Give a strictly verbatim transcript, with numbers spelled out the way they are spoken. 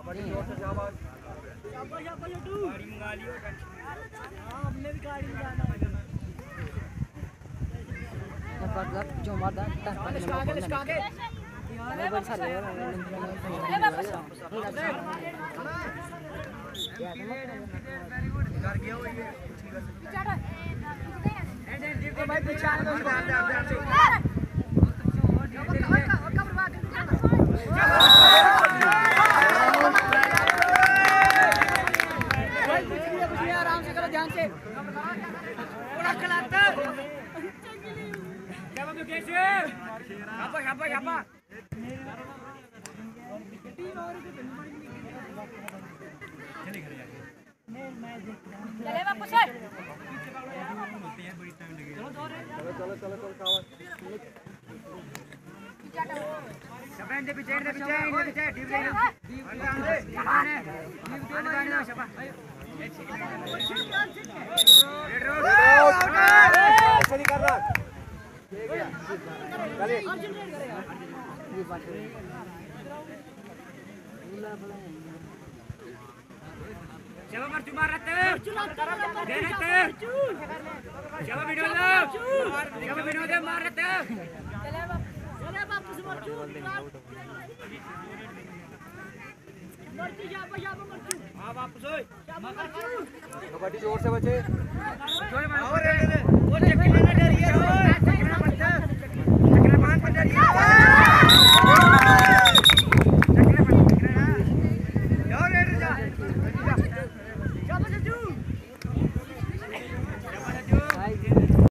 बड़ी जोर से शाबाश शाबाश शाबाश टू गाड़ी मंगा लियो हां हमने भी गाड़ी में जाना है मतलब जो मारदा है इसका आगे इसका आगे यार बहुत सारे कर गया वो ये देखो भाई पीछे आ दो ध्यान ध्यान ध्यान से भाई कुछ नहीं कुछ नहीं आराम से करो ध्यान से थोड़ा खिलाता क्या बात है कैसे apa apa apa चले घर जाके चले वापस से होते हैं बड़ी टाइम लगेगा चलो चलो चलो चलो कावा शबन दे पीछे दे पीछे इधर पीछे डीप दे डीप दे आने डीप दे आने शबा रेड रोड चली कर रहा ठीक है चले ये बात है चलो मर तू मार रहे दे रहे चलो वीडियो लो चलो वीडियो दे मार रहे चले चले वापस मर तू मर तू जा जा मर तू हां वापस ओए कबड्डी जोर से बचे जोर मारो वो चेक लेना डरिए